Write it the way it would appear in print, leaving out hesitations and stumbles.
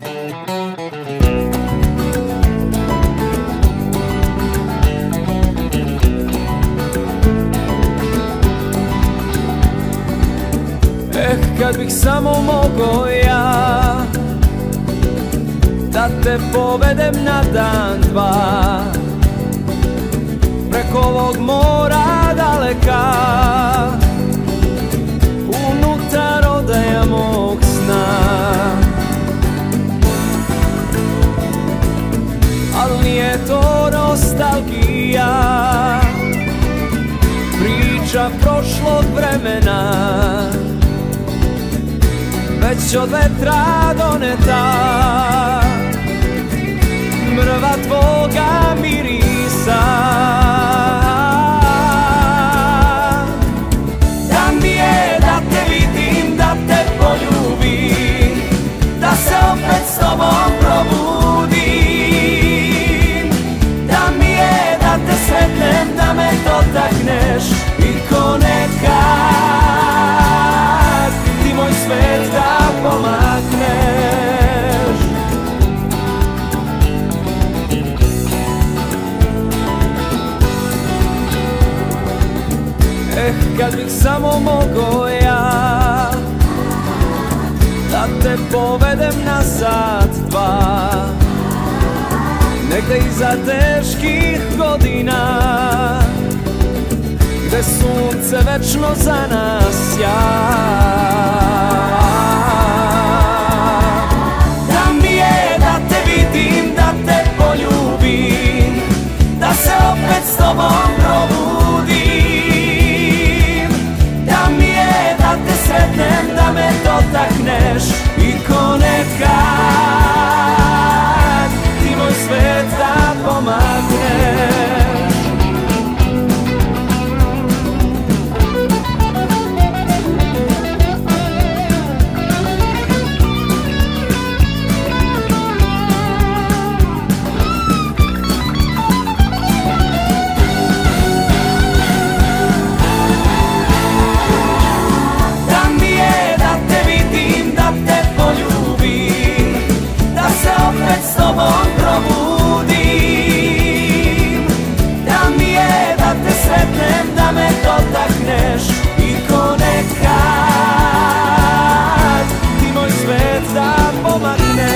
Kad bih samo mogao ja da te povedem na dan dva preko ovog mora daleka, unutar odaja mog sna. Al nije to nostalgija, priča prošlog vremena, već od vetra doneta, mrva tvoga mirisa. Da mi je da te vidim, da te poljubim, da se opet s tobom probudim. Da mi je da te sretnem, da me dotakneš i ko nekad ti moj svet da pomakneš. Kad bih samo mogao ja da te povedem na sat dva, negde iza teških godina, gde sunce večno za nas sja. Da mi je da te vidim, da te poljubim, da se opet s tobom probudim. Da mi je da te sretnem, da me dotakneš i ko nekad ti moj svet da pomakneš. S tobom probudim. Da mi je da te sretnem, da me dotakneš i ko nekad ti moj svet da pomakneš.